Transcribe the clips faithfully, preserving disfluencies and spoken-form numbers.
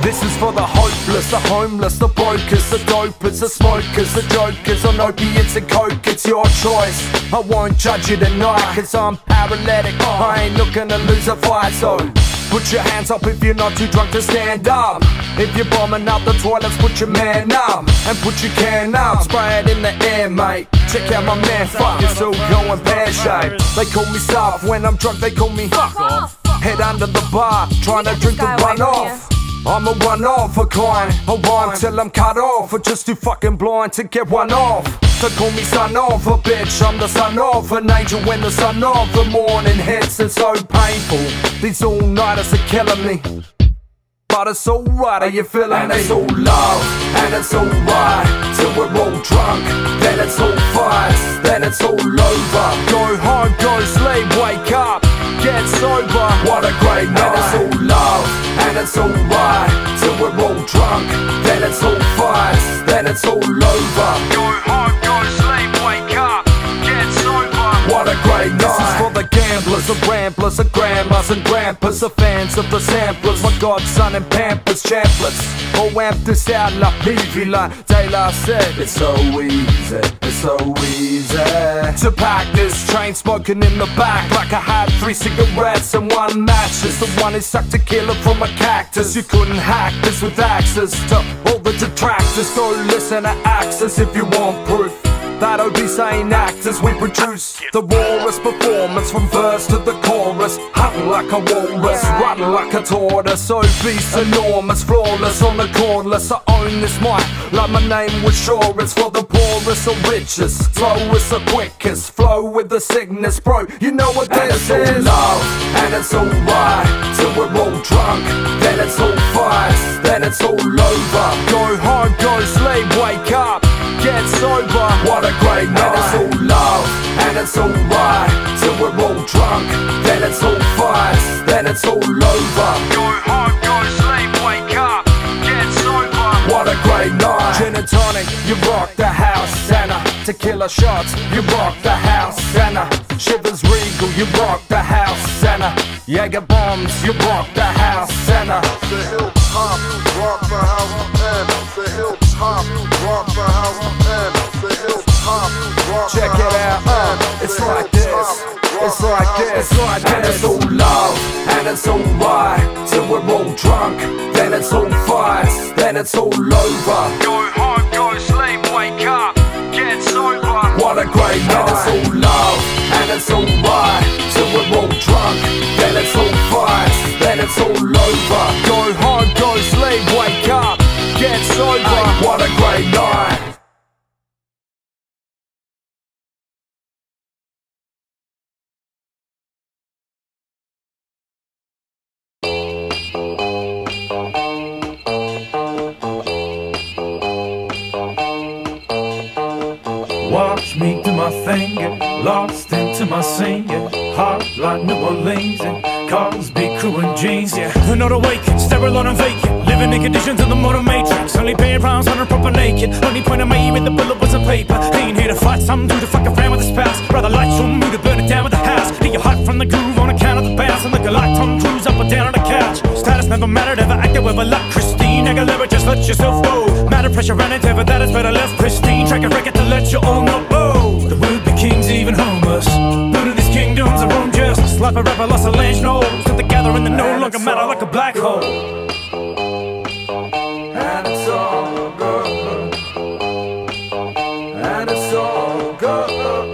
This is for the hopeless, the homeless, the brokers, the dopers, the smokers, the jokers on opiates and coke. It's your choice. I won't judge you tonight, cause I'm paralytic. I ain't looking to lose a fight, so put your hands up if you're not too drunk to stand up. If you're bombing out the toilets, put your man up and put your can up. Spray it in the air, mate. Check out my man, fuck, it's all going pear-shaped. They call me soft, when I'm drunk they call me fuck off. Head under the bar, trying to drink the run off. I'm a one off a kind, I rhyme till I'm cut off, or just too fucking blind to get one off. They call me son of a bitch, I'm the son of an angel when the sun of the morning hits. It's so painful, these all-nighters are killing me, but it's alright, are you feeling and me? It's all love, and it's alright, till we're all drunk, then it's all fights, then it's all over. Go home, go sleep, wake up, get sober. What a great night. And it's all love, and it's alright, till we're all drunk, then it's all fights, then it's all over. Go home, go sleep, wake up, get sober. What a great night. This is for the gamblers, the ramblers, the grandmas and grandpas, the fans of the samplers, my godson and pampers, champlets. Oh, amp this out like P like Taylor said. It's so easy, it's so easy to pack this train, smoking in the back like I had three cigarettes and one match. It's the one who sucked a killer from a cactus. You couldn't hack this with access to all the detractors. Go listen to Axis if you want proof that O B saying actors we produce the rawest performance from verse to the chorus. Hunting like a walrus, running like a tortoise. Obese, enormous, flawless on the cordless. I own this mic like my name was sure. It's for the poorest or richest, slowest or quickest. Flow with the sickness, bro, you know what this and it's is. All love, and it's alright, till we're all drunk, then it's all fights, then it's all over. Go home, go sleep, wake up, get sober. What a great night. And it's all love, and it's alright, till we're all drunk, then it's all fights, then it's all over. Go home, go sleep, wake up, get sober. What a great night. Gin and tonic, you rock the house, and a tequila shots, you rock the house, and a Shivers Regal, you rock the house, and a Jaeger bombs, you rock the house, and a the hilltop, rock the house, and the hilltop, rock the house, and the hilltop, rock the check it out, uh, it's like this, it's like this, it's like this. And it's all love, and it's alright, till we're all drunk, then it's all fights, then it's all over. Go home, go sleep, wake up, get sober. What a great night. And it's all love, and it's alright, till we're all drunk, then it's all fights, then it's all over. Go home, go sleep, wake up, get sober. Ay, what a great night. Watch me do my thing, get lost into my scene, yeah. Hot like New Orleans, and cars, big crew and jeans, yeah. They're not awakened, sterile and vacant, living in conditions of the modern matrix. Only paying rounds when I'm proper naked. Only point I made with the bullet was a paper. Ain't here to fight some dude to fuck around with his past. Rather light your mood to burn it down with the house. Get your hot from the groove on account of the bass. And look like Tom Cruise up and down on the couch. Status never mattered, ever acted with a like Christine Aguilera, just let yourself go. Matter pressure and endeavor, that is better left pristine. Track a record to let you all know. Oh, the would-be kings even homeless. None of these kingdoms are own justice. Life a rapper lost a lynch nose. Sit together and they no longer matter like a black hole. And it's all good, and it's all good,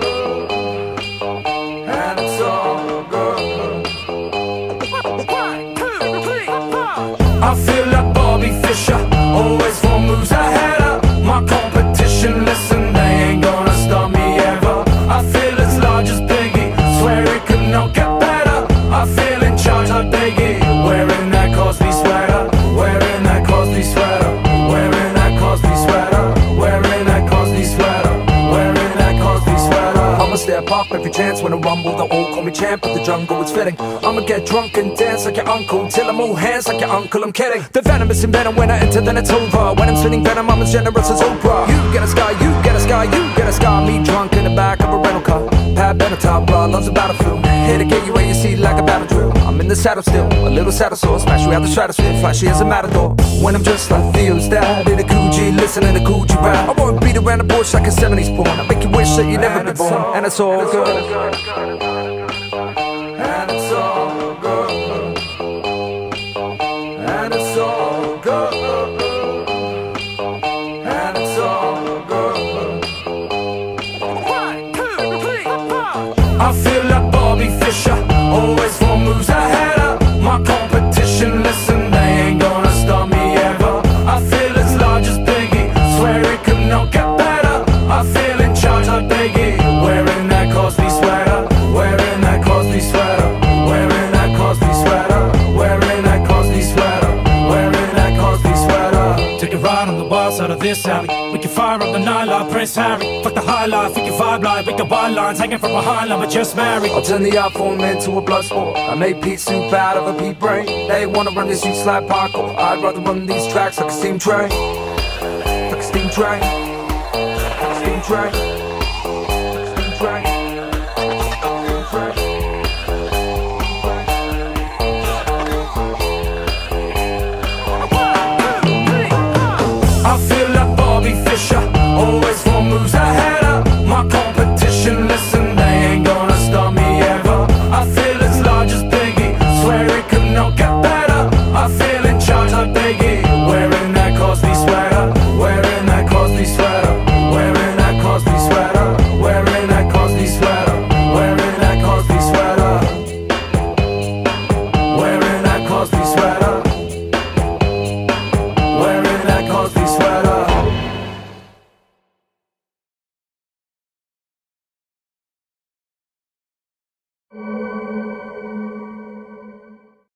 and it's all good. I feel like Bobby Fischer, always four moves ahead of my competition. Listen, they ain't gonna stop me ever. I feel as large as Biggie, swear it could not get better. I feel in charge like Biggie, wearing that Cosby sweater, wearing that Cosby sweater, wearing that Cosby sweater, wearing that Cosby sweater, wearing that Cosby sweater. I'ma step up every chance when I rumble. They all call me champ, but the jungle is fitting. I'ma get drunk and dance like your uncle, till I'm all hands like your uncle. I'm kidding. The venomous in venom, when I enter, then it's over. When I'm spinning venom, I'm as generous as Oprah. You get a sky, you get a sky, you get a sky. Me drunk in the back of a rental car. pad, better top blood, loves a battlefield. Here to get you where you see like a battle drill. I'm in the saddle still, a little saddle sore. Smash you out the stratosphere, flashy as a matador. When I'm just like Theo's dad, in a Coogee, listening to Coogee rap. I won't beat around the bush like a seventies porn. I make you wish that you'd never been born. And it's all good. And it's all good. And it's all good. And it's all good. One, two, three, four. I feel like Bobby Fischer, always four moves ahead of my competition. Listen, they ain't gonna stop me ever. I feel as large as Biggie, swear it could not get better. I feel in charge like Biggie, wearing that Cosby sweater, wearing that Cosby sweater, wearing that Cosby sweater, wearing that Cosby sweater, wearing that Cosby sweater. Take a ride on the wild side of this alley. We can fire up the night like Prince Harry. Fuck the high life, we can vibe like we can wild lines hanging from behind like we're just married. I'll turn the art form into a blood sport. I make Pete soup out of a Pete brain. They wanna run this streets like parkour. I'd rather run these tracks like a steam train. Like a steam train. Like a steam train. Like a steam train. I feel like Bobby Fischer, always four moves ahead of my competition. Listen, they ain't gonna stop me ever. I feel as large as Biggie, swear it could not get better. I feel in charge like Biggie,